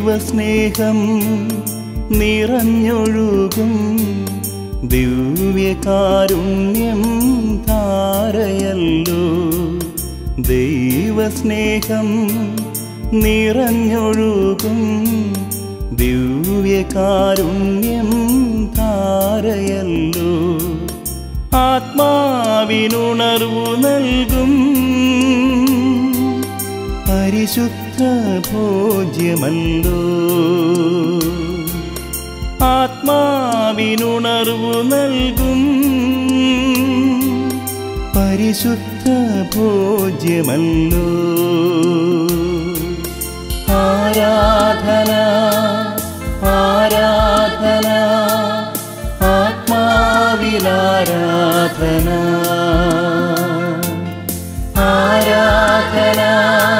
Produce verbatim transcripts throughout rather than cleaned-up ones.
ദൈവസ്നേഹം നിറഞ്ഞൊഴുകും ദിവ്യകാരുണ്യം ധാരയല്ലോ. ദൈവസ്നേഹം നിറഞ്ഞൊഴുകും ദിവ്യകാരുണ്യം ധാരയല്ലോ. ആത്മാവിനുണർവു നൽകും പരിശുദ്ധ ഭോജ്യമല്ലോ. ആത്മാവിനുണർവു നൽകും പരിശുദ്ധ ഭോജ്യമല്ലോ. ആരാധന ആരാധന ആത്മാവിലാരാധന ആരാധന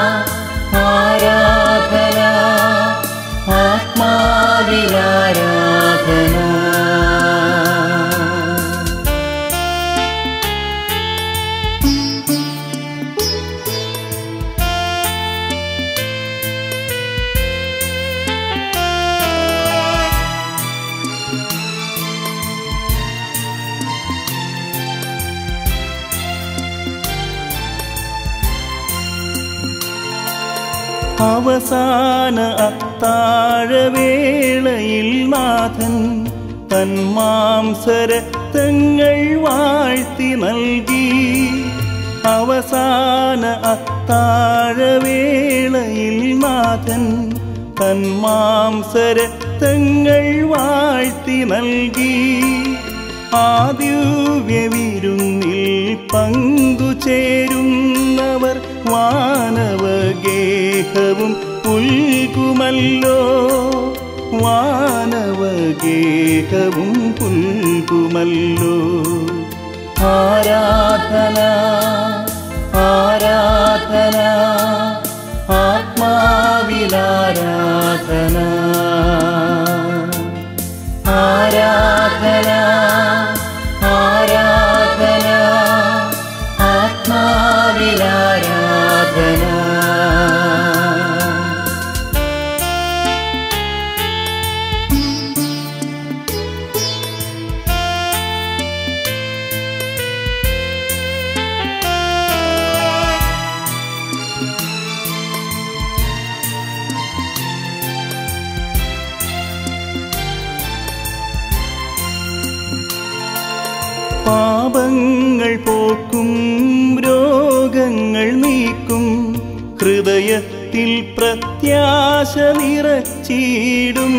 ആരാധന ആത്മാവിലാരാധന. അവസാന അത്താഴവേളയിൽ നാഥൻ തന്മാംസരക്തങ്ങൾ വാഴ്ത്തി നൽകി. അവസാന അത്താഴവേളയിൽ നാഥൻ തന്മാംസരക്തങ്ങൾ വാഴ്ത്തി നൽകി. ആ ദിവ്യവിരുന്നിൽ പങ്കുചേരുന്നവർ വാനവഗേഹവും പുൽകുമല്ലോ. വാനവഗേഹവും പുൽകുമല്ലോ. ആരാധന ആരാധന ആത്മാവിലാരാധന ആരാധന ആരാധന ആത്മാവിലാരാധന. പാപങ്ങൾ പോക്കും രോഗങ്ങൾ നീക്കും ഹൃദയത്തിൽ പ്രത്യാശ നിറച്ചിടും.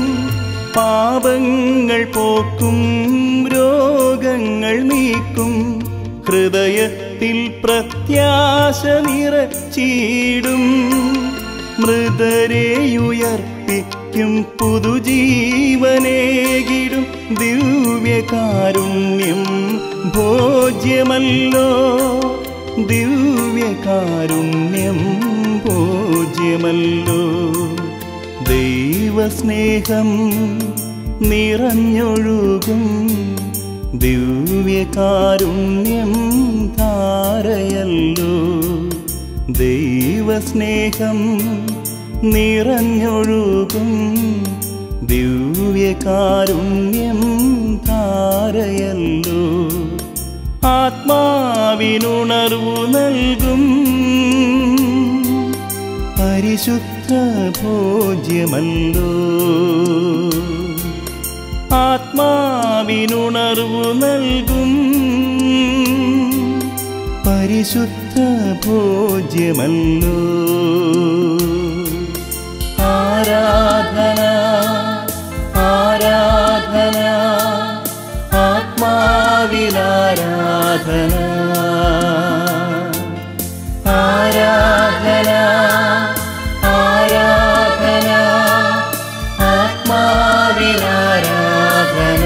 പാപങ്ങൾ പോക്കും രോഗങ്ങൾ നീക്കും ഹൃദയത്തിൽ പ്രത്യാശ നിറച്ചിടും. മൃതരെയുയർപ്പിക്കും പുതുജീവനേകിടും ദിവ്യകാരുണ്യം ഭോജ്യമല്ലോ. ദിവ്യകാരുണ്യം ഭോജ്യമല്ലോ. ദൈവസ്നേഹം നിറഞ്ഞൊഴുകും ദിവ്യകാരുണ്യം ധാരയല്ലോ. ദൈവസ്നേഹം നിറഞ്ഞൊഴുകും ദിവ്യകാരുണ്യം ധാരയല്ലോ. ആത്മാവിനുണർവു നൽകും പരിശുദ്ധ ഭോജ്യമല്ലോ. ആത്മാവിനുണർവു നൽകും പരിശുദ്ധ ഭോജ്യമല്ലോ. ആരാധന ആരാധന ആത്മാവിലാരാധന ആരാധന ആരാധന ആത്മാവിലാരാധന.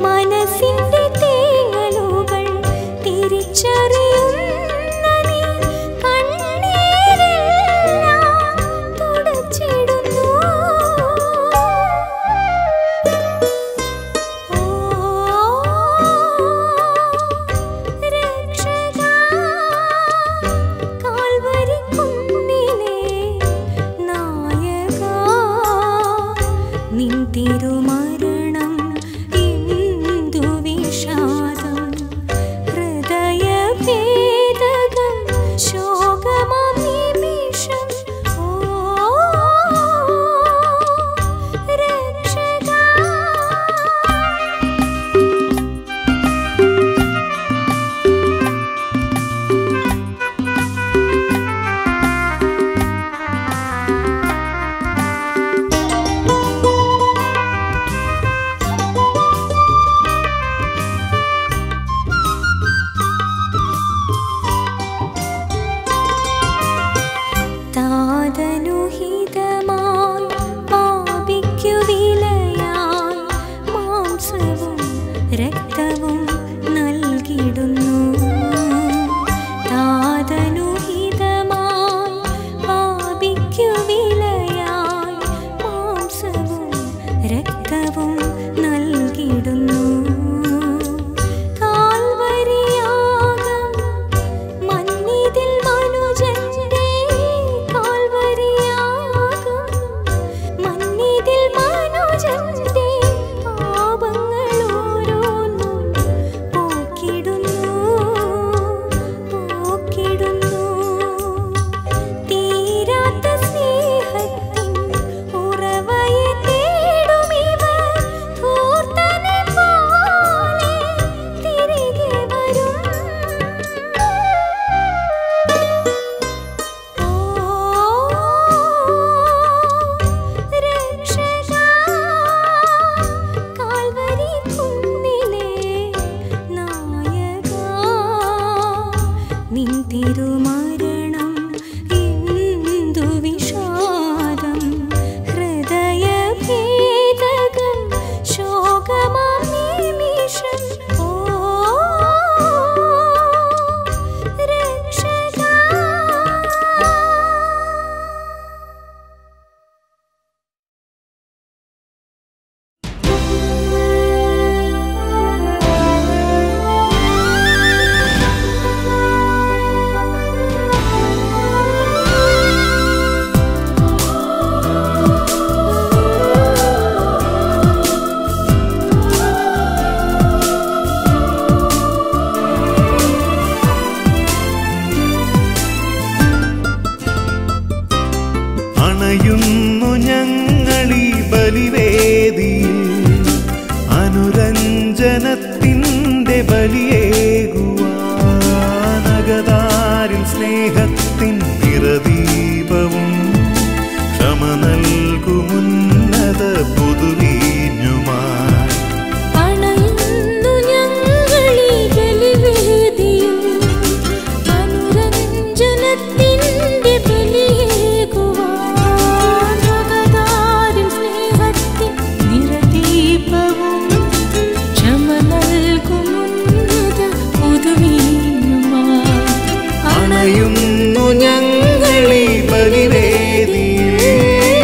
മനസ്സിന്റെ തേങ്ങലുകൾ തിരിച്ചറിയുന്ന നീ കണ്ണീരെല്ലാം തുടച്ചിടുന്നു. ഓ രക്ഷകാ, കാൽവരി കുന്നിലെ നായകാ, നിൻ തിരുമരണം എന്തു വിഷാദം, ഹൃദയഭേദകം ശോകമാം നിമിഷം. ഓ രക്ഷകാ, താതനുഹിതമായി പാപിക്കു വിലയായി മാംസവും രക്തവും നൽകിടുന്നു. താതനുഹിതമായി പാപിക്കു വിലയായി മാംസവും രക്തവും നൽകിടുന്നു. കാൽവരിയാഗം മന്നിതിൽ മനുജന്റെ, കാൽവരിയാഗം മന്നിതിൽ മനുജന്റെ പാപങ്ങൾ ഓരോന്നും പോക്കിടുന്നു, പോക്കിടുന്നു. തീരാത്ത സ്നേഹത്തിൻ ഉറവയെ തേടുമിവർ ധൂർത്തനെ പോലെ തിരികെ വരും. ഓ രക്ഷകാ, കാൽവരി കുന്നിലെ നായകാ, നിൻ തിരുമരണം എന്തു വിഷാദം, ഹൃദയഭേദകം ശോകമാം നിമിഷം. ഓ രക്ഷകാ, അണയുന്നു ഞങ്ങളീ ബലിവേദിയിൽ അനുരഞ്ജനത്തിൻ്റെ ബലിയേകുവാനകതാരിൽ സ്നേഹത്തിൻ നിറദീപവും ക്ഷമ നൽകുമുന്നത പുതുവീഞ്ഞുമായി. അണയുന്നു ഞങ്ങളീ ബലിവേദിയിൽ അനുരഞ്ജനത്തിൻ്റെ ബലിയേകുവാൻ, അകതാരിൽ സ്നേഹത്തിൻ നിറദീപവും ക്ഷമ നൽകുമുന്നത പുതുവീഞ്ഞുമായി. അണയുന്നു ഞങ്ങളീ ബലിവേദിയിൽ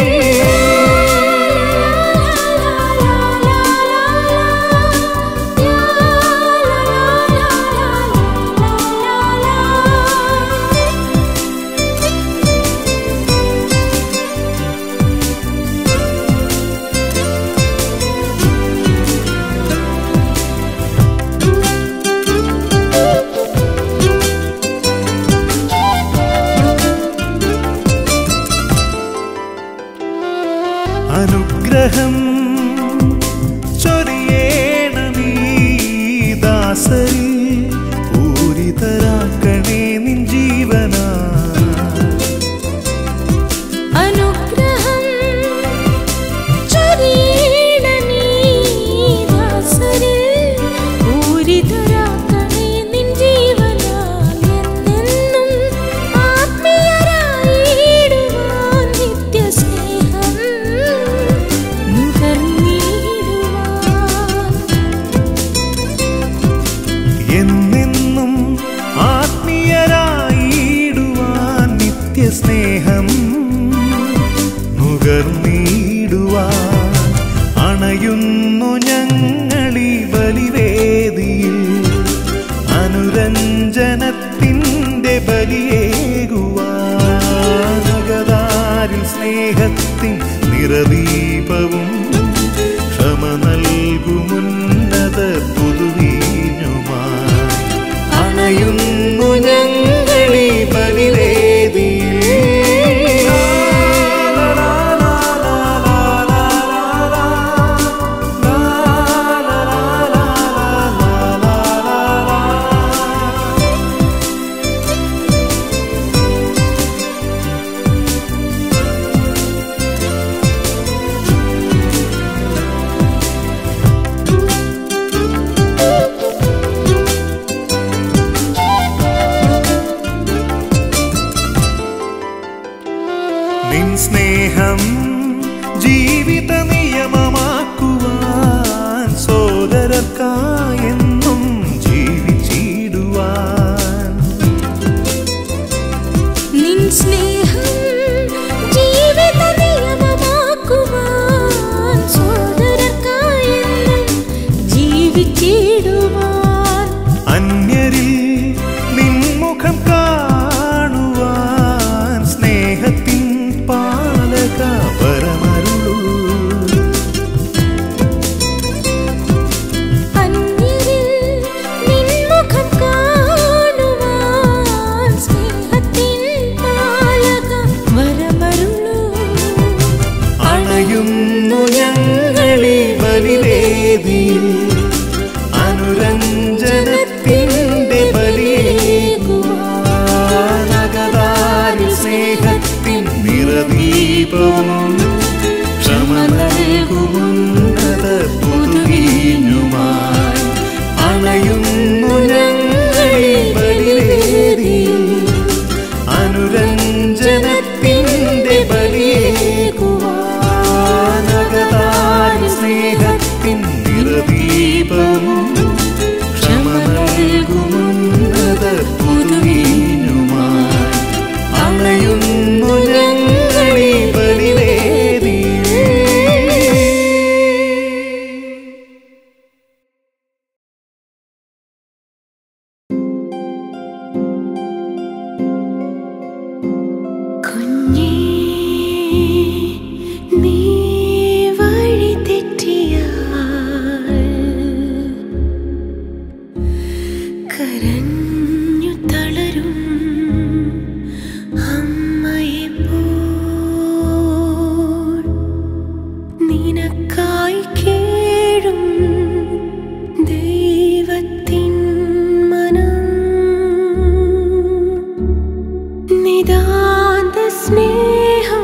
അനുഗ്രഹം ചൊരിയേണമീ ദാസരിൽ, പൂരിതരാക്കണേ നിൻ ജീവനാ. അനുഗ്രഹം ചൊരിയണമീ ദാസരിൽ, പൂരിതരാക്കണേ നിൻ ജീവനാൽ. എന്നെന്നും ആത്മീയരായിടുവാൻ നിത്യസ്നേഹം നുകർന്നിടുവാൻ. എന്നെന്നും ആത്മീയരായിടുവാൻ നിത്യസ്നേഹം നുകർന്നിടുവാൻ അണയുന്നു ഞങ്ങളീ ബലിവേദിയിൽ അനുരഞ്ജനത്തിൻ്റെ ബലിയേകുവാൻ അകതാരിൽ സ്നേഹത്തിൻ നിറദീപവും ക്ഷമ നൽകുമുന്നത പുതുവീഞ്ഞുമായി അണയുന്നു ഞങ്ങളീ ബലിവേദിയിൽ നിൻ സ്നേഹം ജീവിത നിയമമാക്കുവാൻ സോദരർക്കായെന്നും ജീവിച്ചിടുവാൻ നിൻ സ്നേഹം ജീവിത നിയമമാക്കുവാൻ സോദരർക്കായെന്നും ജീവിച്ചിടുവാൻ അന്യരിൽ നിൻ മുഖം കാണുവാൻ സ്നേഹത്തിൻ പാലക പരമരുളൂ അന്യരിൽ നിൻ മുഖം കാണുവാൻ സ്നേഹത്തിൻ പാലക വരമരുളൂ അണയുന്നു ഞങ്ങളീ ബലിവേദിയിൽ അനുരഞ്ജനത്തിൻ്റെ ബലിയേകുവാൻ അകതാരിൽ സ്നേഹത്തിൻ നിറദീപവും ക്ഷമ നൽകുമുന്നത പുതുവീഞ്ഞുമായി അണയുന്നു ഞങ്ങളീ ബലിവേദിയിൽ അനുരഞ്ജനത്തിൻ്റെ ബലിയേകുവാൻ അകതാരിൽ സ്നേഹത്തിൻ നിറദീപവും ക്ഷമ നൽകുമുന്നത പുതുവീഞ്ഞുമായി അണയുന്നു ഞങ്ങളീ ബലിവേദിയിൽ കുഞ്ഞേ നീ വഴി തെറ്റിയാൽ കരഞ്ഞു തളരും അമ്മയെപ്പോൽ നിനക്കായി കേഴും ദൈവത്തിൻ മനം നിതാന്ത സ്നേഹം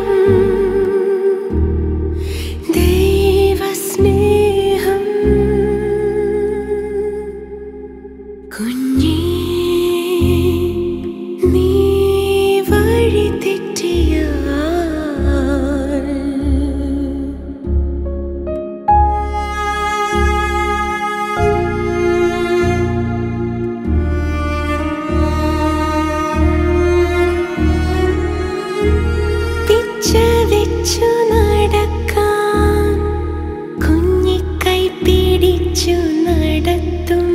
ദൈവസ്നേഹം കുഞ്ഞേ നീ വഴി തെറ്റിയാൽ പിച്ച വെച്ചു നടക്കാൻ കുഞ്ഞിക്കൈ പിടിച്ചു നടത്തും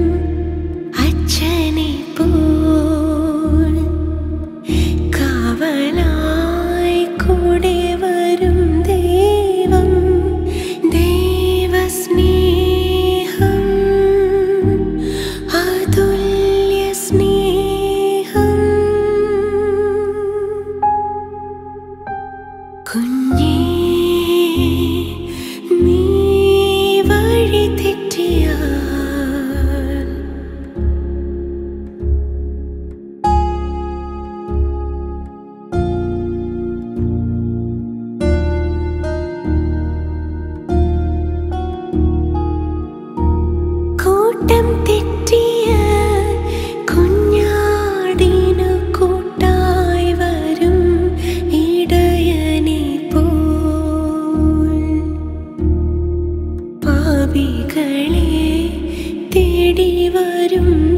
അച്ഛനെ പോൽ കാവലായി കൂടെ വരും ദൈവം ദൈവസ്നേഹം അതുല്യ സ്നേഹം കുഞ്ഞേ നീ വഴി തെറ്റിയാൽ കൂട്ടം തെറ്റിയ കുഞ്ഞാടിനു കൂട്ടായി വരും ഇടയനെ പോൽ പാപികളെ തേടി വരും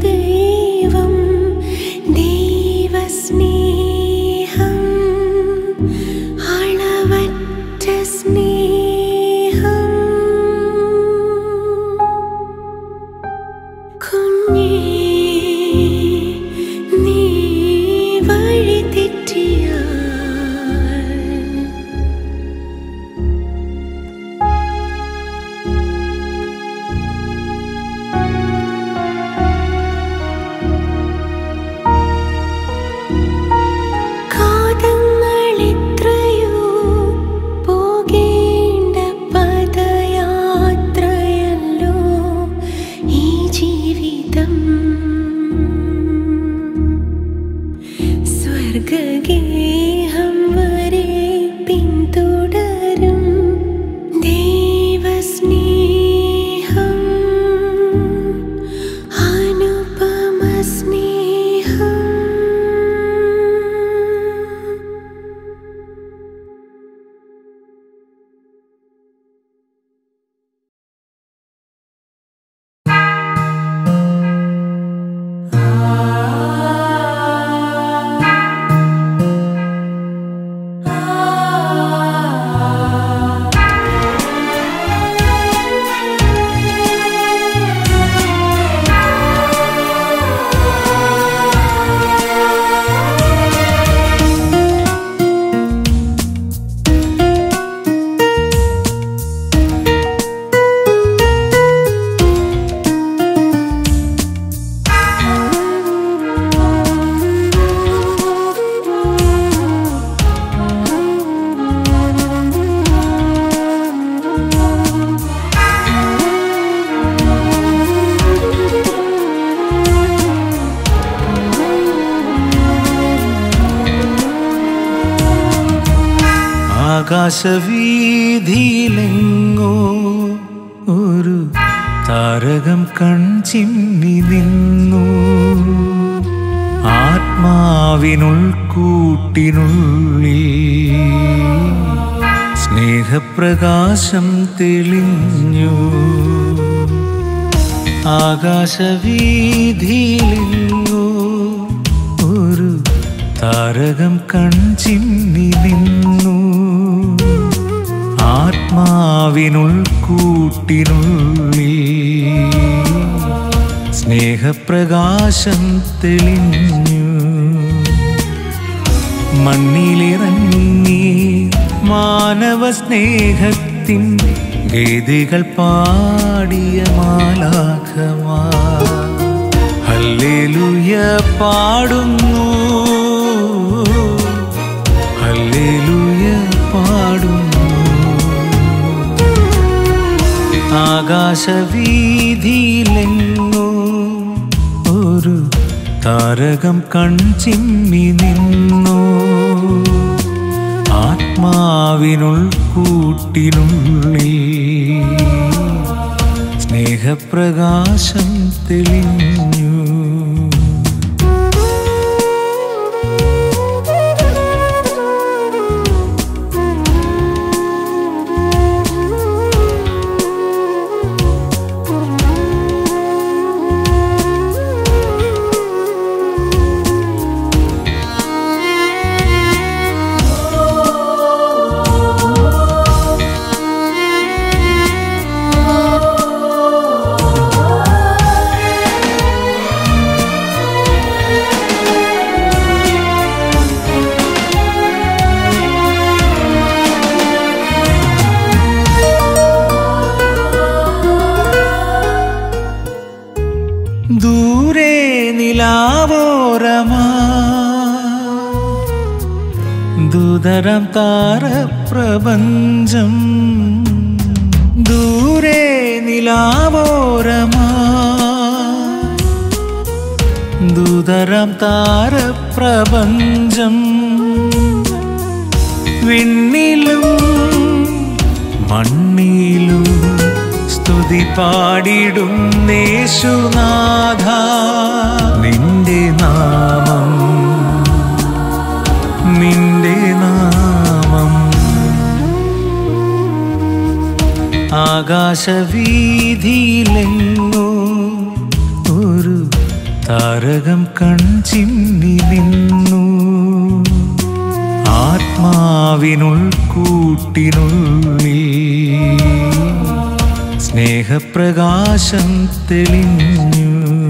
കുഞ്ഞേ നീ വഴി തെറ്റിയാൽ കാതങ്ങളെത്രയോ പോകേണ്ട പദയാത്രയല്ലോ ഈ ജീവിതം. സ്വർഗഗേഹം വരെ പിന്തുടരും ദൈവസ്നേഹം, അനുപമ സ്നേഹം. ആകാശവീതിയിലെങ്ങോ ഒരു താരകം കൺചിമ്മി നിന്നു. ആത്മാവിനുൾക്കൂട്ടിനുള്ളിൽ സ്നേഹപ്രകാശം തെളിഞ്ഞു. ആകാശവീതിയിലെങ്ങോ ഒരു താരകം കൺചിമ്മി നിന്നു. ആത്മാവിനുൾക്കൂട്ടിനുള്ളിൽ സ്നേഹപ്രകാശം തെളിഞ്ഞു. മണ്ണിലിറങ്ങി മാനവ സ്നേഹത്തിൻ ഗീതികൾ പാടിയ മാലാഖമാർ ഹല്ലേലൂയ പാടുന്നു, ഹല്ലേലൂയ പാടുന്നു. ആകാശവീതിയിലെങ്ങോ ഒരു താരകം കൺചിമ്മി നിന്നു. ആത്മാവിനുൾക്കൂട്ടിനുള്ളിൽ സ്നേഹപ്രകാശം തെളിഞ്ഞു. ദൂരെ നിലാവോരമാ ദൂതരം താരപ്രപഞ്ചം. ദൂരെ നിലാവോരമാ ദൂതരം താരപ്രപഞ്ചം. വിണ്ണിലും മണ്ണിലും സ്തുതി പാടിടും യേശുനാഥ. നിന്റെ നാമം, നിന്റെ നാമം. ആകാശവീതിയിലെങ്ങോ ഒരു താരകം കൺചിമ്മി നിന്നു. ആത്മാവിനുൾക്കൂട്ടിനുള്ളിൽ സ്നേഹപ്രകാശം തെളിഞ്ഞു.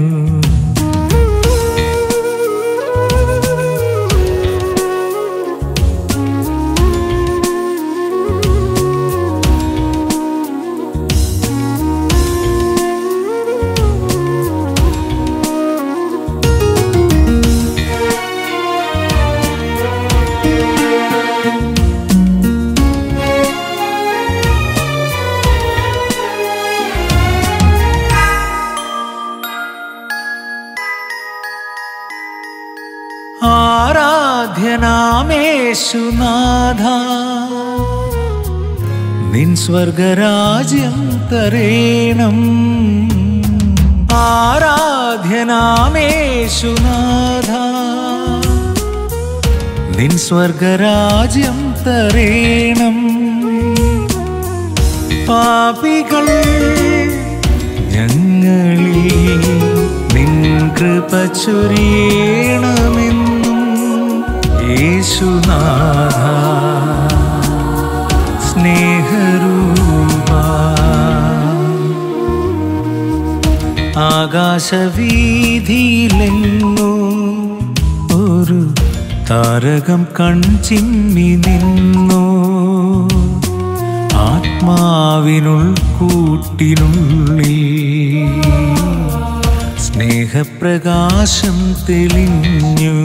ആരാധ്യനാമേശുനാഥ നിൻ സ്വർഗരാജ്യം തരേണം. ആരാധ്യനാമേശുനാഥ നിൻ സ്വർഗരാജ്യം തരേണം. പാപികൾ ഞങ്ങളിൽ നിൻ കൃപ ചൊരിയണമെന്നും യേശുനാഥ സ്നേഹരൂപ. ആകാശവീഥിയിലെങ്ങോ ഒരു താരകം കൺചിമ്മി നിന്നോ, ആത്മാവിനുൾക്കൂട്ടിനുള്ളിൽ സ്നേഹപ്രകാശം തെളിഞ്ഞു.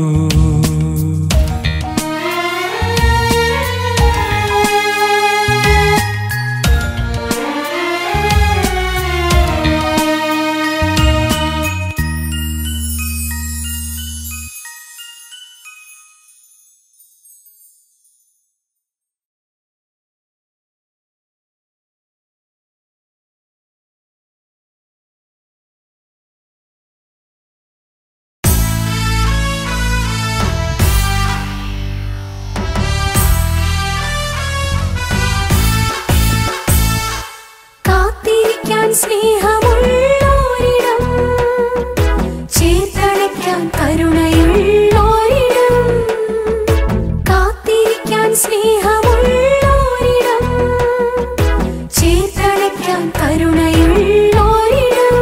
സ്നേഹമുള്ളോരിടം, ചേർത്തണയ്ക്കാൻ കരുണയുള്ളോരിടം. കാത്തിരിക്കാൻ സ്നേഹമുള്ളോരിടം, ചേർത്തണയ്ക്കാൻ കരുണയുള്ളോരിടം.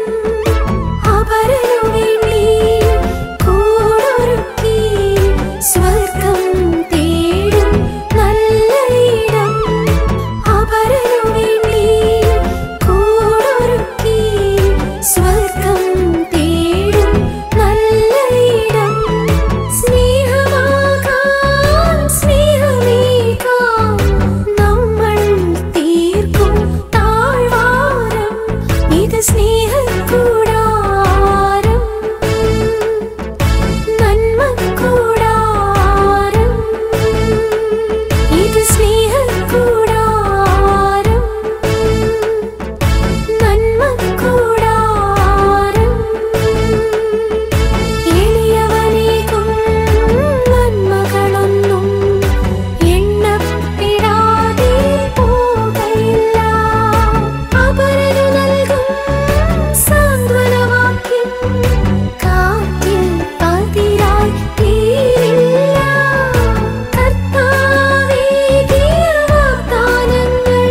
അപരനു വേണ്ടി കൂടൊരുക്കി സ്വർഗം തേടും നല്ല ഇടം. അപരനു വേണ്ടി സ്വർഗം തേടും നല്ല ഇടം. സ്നേഹമാകാൻ സ്നേഹമേകാൻ നമ്മൾ തീർക്കും താഴ്വാരം. ഇത് സ്നേഹക്കൂടാരം, നന്മക്കൂടാരം. ഇത് സ്നേഹക്കൂടാരം, നന്മക്കൂടാരം. എളിയവനേകും നന്മകളൊന്നും എണ്ണപ്പെടാതെ പോകയില്ല. അപരനു നൽകും സാന്ത്വനവാക്യം കാറ്റിൽ പതിരായി തീരില്ല. കർത്താവേകിയ വാഗ്ദാനങ്ങൾ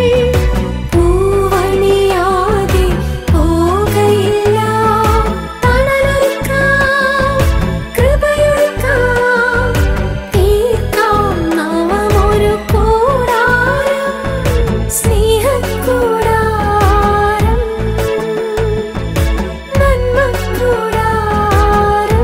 പൂവണിയാതെ പോകയില്ല. തണലൊരുക്കാം, കൃപയൊരുക്കാം, തീർക്കാം നവമൊരു കൂടാരം. സ്നേഹക്കൂടാരം, നന്മക്കൂടാരം.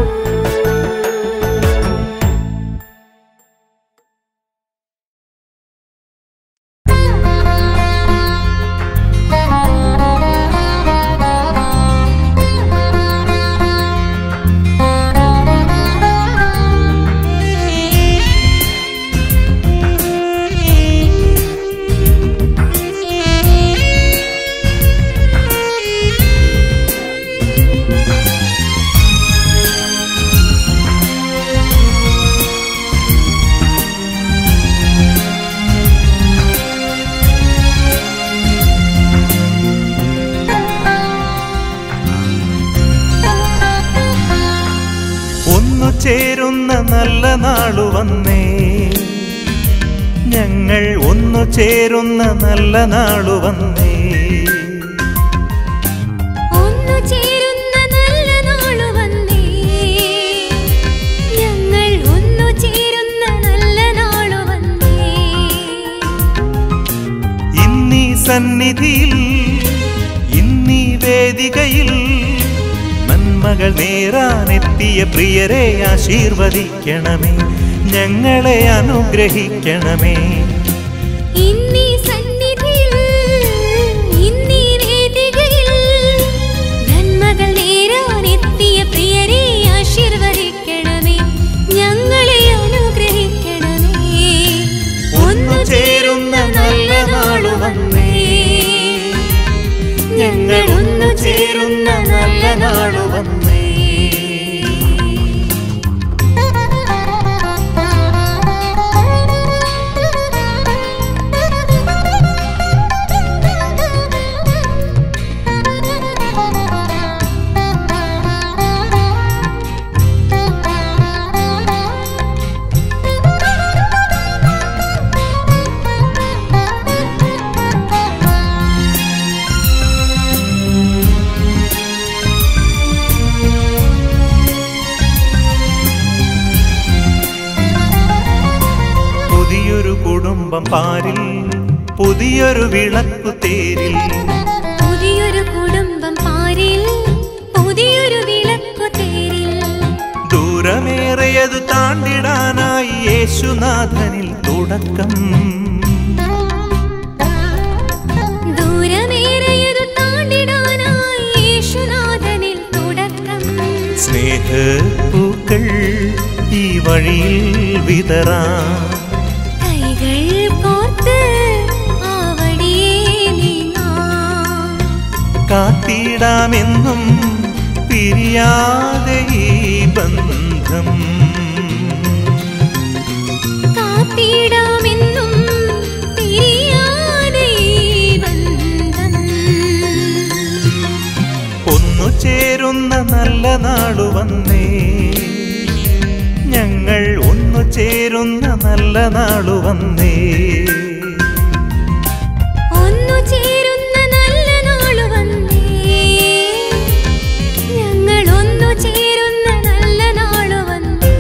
ഒന്നു ചേരുന്ന നല്ല നാളു വന്നേ, ഞങ്ങൾ ഒന്നു ചേരുന്ന നല്ല നാളു വന്നേ. ഒന്നു ചേരുന്ന നല്ല നാളു വന്നേ, ഞങ്ങൾ ഒന്നു ചേരുന്ന നല്ല നാളു വന്നേ. ഇന്നീ സന്നിധിയിൽ ഇന്നീ വേദികയിൽ നന്മകൾ നേരാനെത്തിയ പ്രിയരെ ആശീർവദിക്കണമേ, ഞങ്ങളെ അനുഗ്രഹിക്കണമേ. ഇന്നീ സന്നിധിയിൽ ഇന്നീ വേദികയിൽ നന്മകൾ നേരാനെത്തിയ പ്രിയരെ ആശീർവദിക്കണമേ, ഞങ്ങളെ നാളു വന്നേ. പുതിയൊരു കുടുംബം പാരിൽ, പുതിയൊരു വിളക്കു തേരിൽ, പുതിയൊരു കുടുംബം പാരിൽ, പുതിയൊരു വിളക്കു തേരിൽ. ദൂരമേറിയതു താണ്ടിടാനായി യേശുനാഥനിൽ തുടക്കം. ദൂരമേറിയതു താണ്ടിടാനായി യേശുനാഥനിൽ തുടക്കം. സ്നേഹപ്പൂക്കൾ ഈ വഴിയിൽ വിതറാം, കൈകൾ കോർത്ത് ആ വഴിയേ നീങ്ങാം. കാത്തിടാമെന്നും പിരിയാതെ ഈ ബന്ധം, കാത്തിടാമെന്നും പിരിയാതെ ഈ ബന്ധം. ഒന്നു ചേരുന്ന നല്ല നാളു വന്നേ, ഞങ്ങൾ ഒന്നു ചേരുന്ന നല്ല നാളു വന്നേ. ഒന്നു ചേരുന്ന നല്ല നാളു വന്നേ, ഞങ്ങൾ ഒന്നു ചേരുന്ന നല്ല നാളു വന്നേ.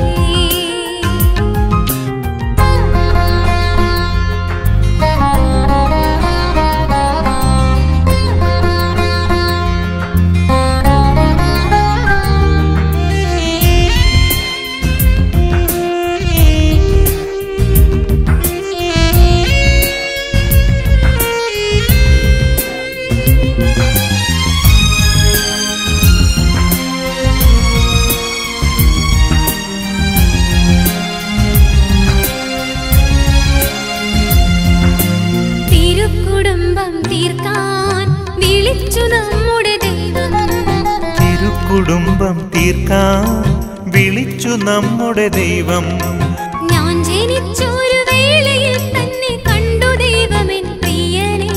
തിരുക്കുടുംബം തീർക്കാൻ വിളിച്ചു നമ്മുടെ ദൈവം, തിരുക്കുടുംബം തീർക്കാൻ വിളിച്ചു നമ്മുടെ ദൈവം. ഞാൻ ജനിച്ചൊരു വേളയിൽ തന്നെ കണ്ടു ദൈവമെൻ പ്രിയനെ,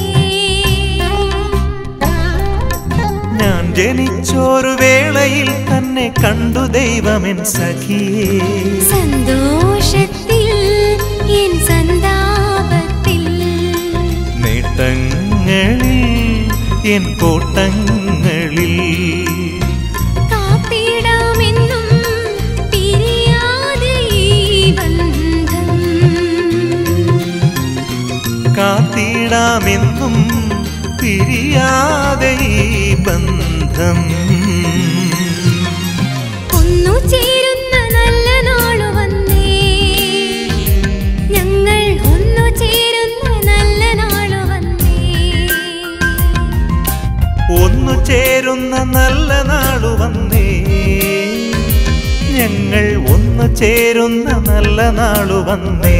ഞാൻ ജനിച്ചൊരു വേളയിൽ തന്നെ കണ്ടു ദൈവമെൻ സഖിയേ. സന്തോഷത്തിൽ എൻ സന്താപത്തിൽ, നേട്ടങ്ങളിൽ എൻ കോട്ടങ്ങളിൽ, കാത്തിടാമെന്നും പിരിയാതെ ഈ ബന്ധം, കാത്തിടാമെന്നും പിരിയാതെ ഈ ബന്ധം. ഒന്നു ചേരുന്ന നല്ല നാളു വന്നേ, ഞങ്ങൾ ഒന്നു ചേരുന്ന നല്ല നാളു വന്നേ. ഒന്നു ചേരുന്ന നല്ല നാളു വന്നേ, ഞങ്ങൾ ഒന്നു ചേരുന്ന നല്ല നാളു വന്നേ.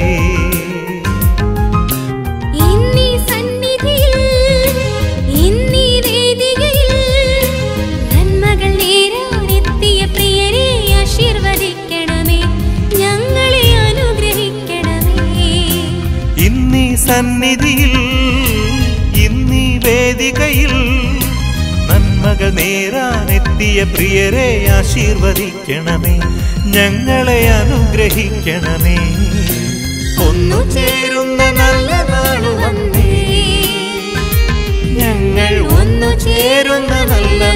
ഇന്നീ സന്നിധിയിൽ, ഇന്നീ വേദികയിൽ, നന്മകൾ നേരാനെത്തിയ പ്രിയരെ ആശീർവദിക്കണമേ, ഞങ്ങളെ അനുഗ്രഹിക്കണമേ. ഇന്നീ സന്നിധിയിൽ, ഇന്നീ വേദികയിൽ, നന്മകൾ നേരാനെത്തിയ പ്രിയരെ ആശീർവദിക്കണമേ, ഞങ്ങളെ അനുഗ്രഹിക്കണമേ. ഒന്നു ചേരുന്ന നല്ല നാളു വന്നേ, ഞങ്ങൾ ഒന്നു ചേരുന്ന നല്ല